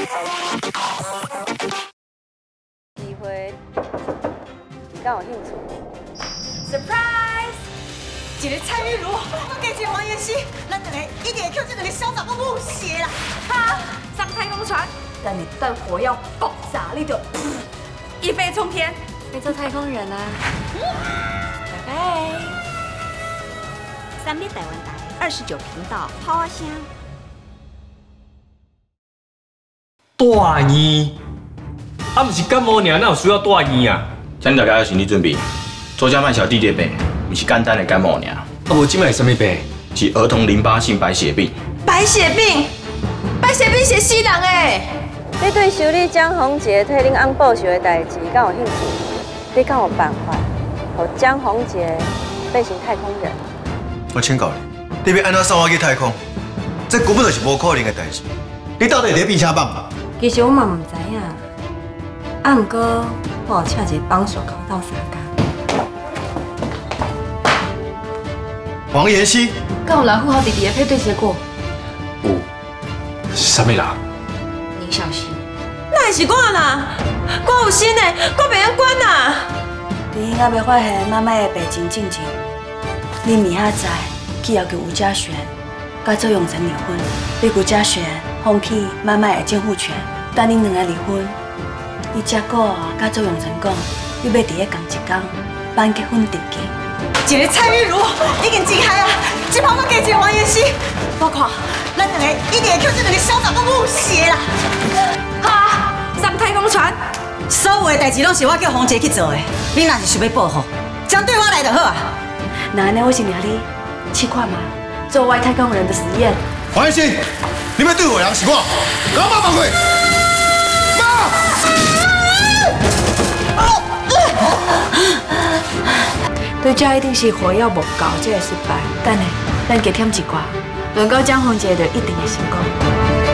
机会，你敢有兴趣 ？Surprise！ 一个蔡玉茹，我加一个王妍希，咱两个一定会扣这两个小杂货母血啦！哈，上太空船，等你灯火要爆炸，你就一飞冲天， 可以做太空人啊！ 拜拜。 3立台湾台29频道，好啊声。 大医，啊，不是感冒尔，哪有需要大医啊？ 请大家有心理准备，周家曼小弟弟病，不是简单的感冒尔。 啊，无即摆什么病？ 是儿童淋巴性白血病。 白血病，白血病是死人诶！ 你对修理江宏杰替恁翁报仇的代志敢有兴趣？你敢有办法，让江宏杰变成太空人？ 我请教你，你要安怎送我去太空？这根本就是无可能的代志。你到底在变啥办法？ 其实我嘛唔知影，啊，不过我有请一个帮手甲我斗相共。 王妍希， 敢有蓝富豪弟弟的配对结果？ 有，是啥物人？ 林小溪。 那会是我啦，我有心的，我袂晓管啦。 伫婴仔要发现妈妈的病情进前，你明仔载去要求吴嘉璇甲周永成离婚，逼吴嘉璇放弃妈妈的监护权，等恁两个离婚。你结果甲周永成讲，你要伫咧同一天办结婚登记。 一个蔡玉茹已经真害啊，这帮我加一个王妍希，我看咱两个一定会扣这两个小杂货母血啦！哈，上太空船，所有的代志拢是我叫洪杰去做的，你若是想要报复，将对我来就好啊。 那安尼我是领你去看嘛，做外太空人的实验。 王妍希，你要对我人是我，给我妈放开！ 对这一定是火药无够，才会失败。等下，咱加添一寡，轮到江宏杰就一定会成功。